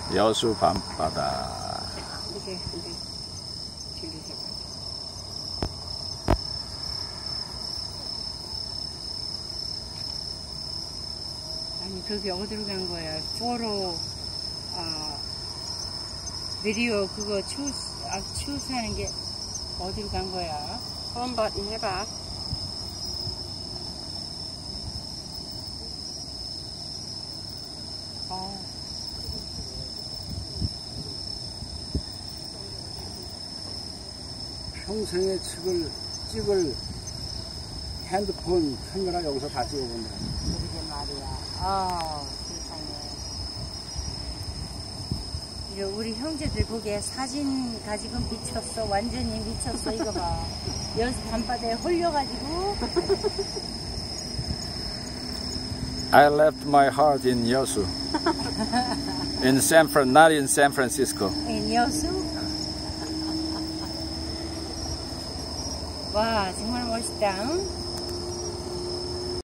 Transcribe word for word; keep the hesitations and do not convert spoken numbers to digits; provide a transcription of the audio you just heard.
여수 밤바다. 이게 근데 질리세요. 아니 그게 어디로 간 거야? 포로 아 비디오 그거 추 아 추스하는 게 어디로 간 거야? 한번 해봐. 어. 평생에 찍을, 찍을 핸드폰 카메라 여기서 다 찍어본다. 그러게 말이야. 아 세상에. 이거 우리 형제들 보기에 사진 가지고 미쳤어. 완전히 미쳤어. 이거 봐. 여수 밤바다에 홀려가지고. I left my heart in 여수. In San Fran, not in San Francisco. 인 여수. 와 정말 멋있다. 응?